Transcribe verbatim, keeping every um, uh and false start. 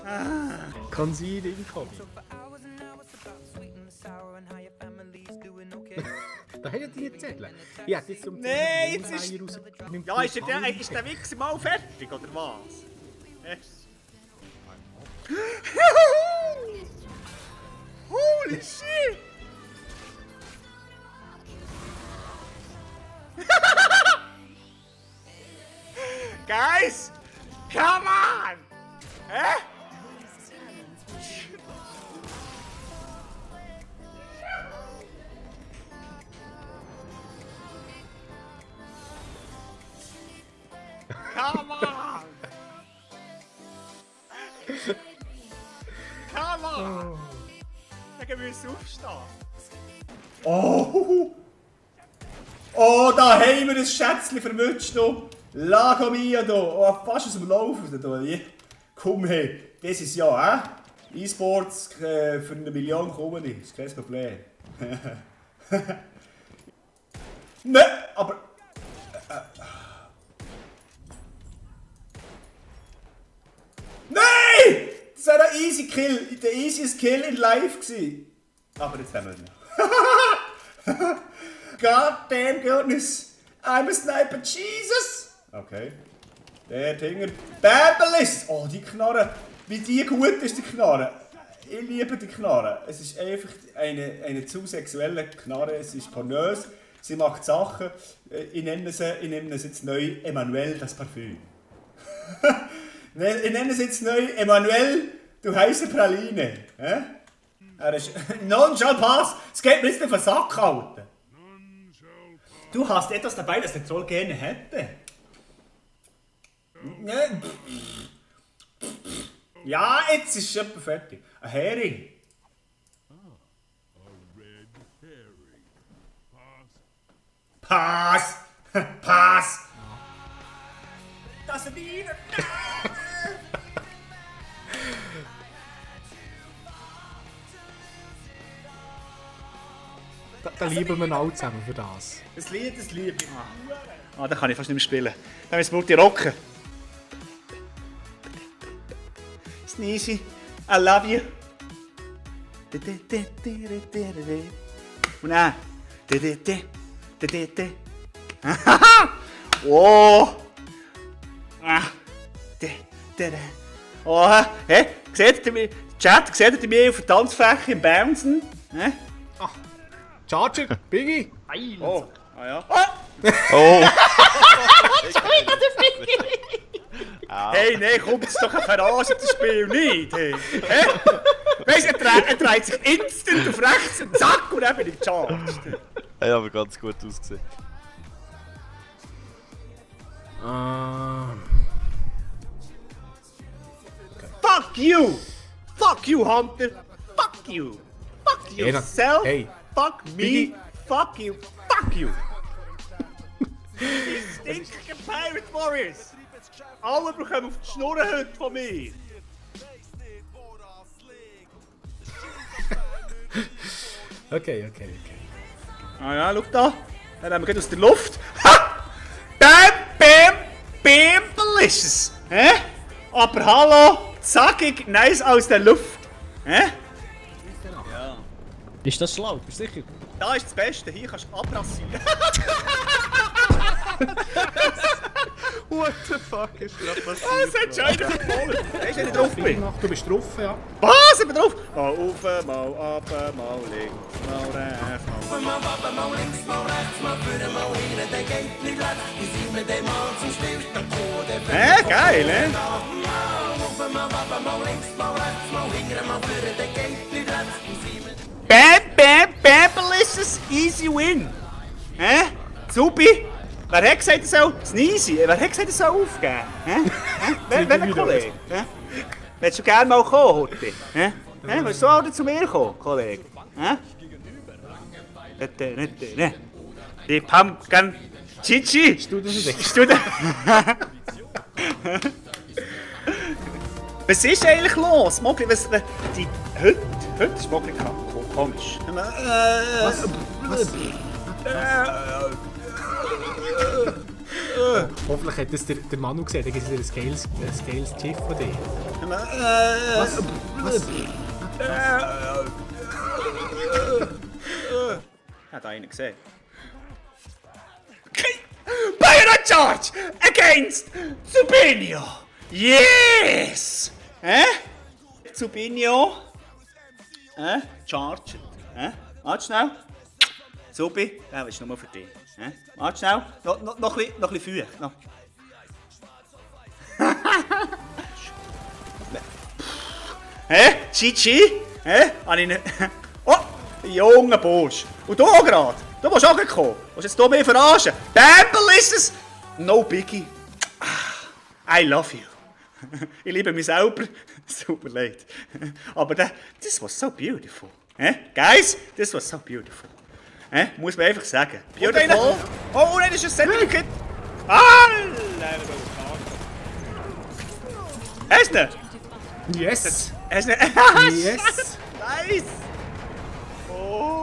Conceal incoming. Da haben die Zettel. Ja, das zum Nee, jetzt ist... Ja, ist der, ist der Wichser mal fertig, oder was? Holy shit! Guys! Come on! Hä? Come on! Come on! Dann müssen wir aufstehen. Oh! Oh, da haben wir ein Schätzchen verwünscht. Lago mia da. Oh, fast aus dem Laufen. Da. Komm her. Das ist ja, hä? E-Sports äh, für eine Million kommen nicht. Das ist kein Problem. Nein, aber... Äh, Nein! Das war ein easy Kill. Der easiest Kill in live gewesen. Aber jetzt haben wir ihn. God damn goodness. I'm a sniper, Jesus! Okay. Der Dinger. Babelis! Oh, die Knarre. Wie die gut ist, die Knarre. Ich liebe die Knarre. Es ist einfach eine, eine zu sexuelle Knarre. Es ist pornös. Sie macht Sachen. Ich nenne sie, ich nenne sie jetzt neu Emmanuel das Parfüm. Ich nenne sie jetzt neu Emmanuel, du heisse Praline. Äh? Er ist... Non shall pass! Es geht mir jetzt auf den Sack halten. Du hast etwas dabei, das der Troll gerne hätte. Ja, jetzt ist es etwa fertig. Ein Hering. Pass! Pass! Das ist wieder... Da, da lieben wir alle zusammen für das. Das Lied, das liebe ich. Ah, da kann ich fast nicht mehr spielen. Dann müssen wir Multi rocken. Sneezy, I love you. Und dann. Oh! Oh, hä? Seht ihr mich? Chat, seht ihr mich auf der Tanzfläche im Bouncen? Hä? Ach, Charger, Biggie! Oh, ah ja. Oh! Hey, nein, komm, das ist doch ein Verarschen, das Spiel nicht. Hey. Hä? Weißt du, er, dreht, er dreht sich instant auf rechts und zack, und dann bin ich gecharged. Er hat aber ganz gut ausgesehen. Um. Fuck you! Fuck you, Hunter! Fuck you! Fuck yourself! Hey. Fuck me! Biggie. Fuck you! Fuck you! Die stinkigen Pirate Warriors! Alle bekommen auf die Schnurren heute von mir! Okay, okay, okay. Ah ja, schau da! Dann haben wir gerade aus der Luft! Ha! Bam, bam, bam, delicious! Hä? Aber hallo! Zackig, nice aus der Luft! Hä? Ja. Ist das schlau? Bist du sicher? Da ist das Beste, hier kannst du abrasieren. What the fuck ist gerade passiert? Oh, es hat schon einer verfolgt. Weißt du, wenn ich drauf bin? Du bist drauf, ja. Was? Ich bin drauf? Mal rauf, mal ab, mal links, mal rechts, mal... Mal ab, mal links, mal rechts, mal vorne, mal hinten, dann geht nicht rechts. Wie sind wir dem mal zum Stillstand gekommen? Hä, geil, ne? Mal ab, mal links, mal rechts, mal hinten, mal vorne, dann geht nicht rechts. Wie sind wir... Bam, bam, bam, easy win. Hä? Supi? Wer hat gesagt, er soll... Sneezy? Wer hat gesagt, er soll aufgeben? Hä? Hä? Wer, wer Kollege? Hä? Willst du gerne mal kommen, Horti? Hä? Hä? Willst du auch zu mir kommen, Kollege? Hä? Die Pumpkin... Chichi! Bist du das nicht? Bist du das? Was ist eigentlich los? Mogli, was... Die... Heute... Heute ist Mogli komisch. Was? Was? Hoffentlich hat das der, der Manu gesehen, dann gibt es ein geiles, ein geiles Schiff von dir. Was? Was? Hat einer gesehen. Bayonet Charge against Zubinho! Yes! Hä? Zubinho? Hä? Charge. Hä? Warte schnell. Zubi, der ist nur für dich. Hä? Warte schnell. No, no, noch ein bisschen, noch ein bisschen feucht. Noch. Hä? Chichi? Hä? Habe ich nicht... Oh! Junger Bursch. Und du auch gerade. Du musst auch kommen. Du musst jetzt hier mehr verarschen. Bamble ist es. No biggie. I love you. Ich liebe mich selber. Super leid. Aber das, this was so beautiful. Eh? Guys, this was so beautiful. Eh? Muss man einfach sagen. Beautiful. Oh, oh nein, das ist ein Certificate. Ah! Hast du ihn? Yes! Hast du ihn? Yes! Nice! Oh!